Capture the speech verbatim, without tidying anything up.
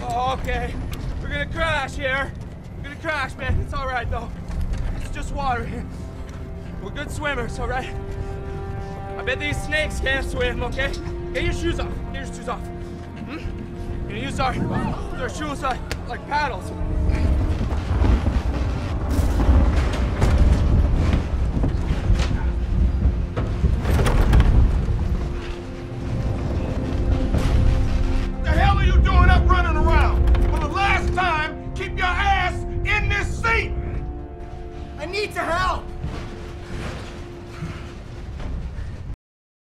Oh, okay. We're gonna crash here. We're gonna crash, man. It's all right, though. It's just water here. We're good swimmers, all right? I bet these snakes can't swim, okay? Get your shoes off. Get your shoes off. Hmm? We're gonna use our, our shoes like, like paddles. What the hell are you doing up running around? For the last time, keep your ass in this seat! I need to help!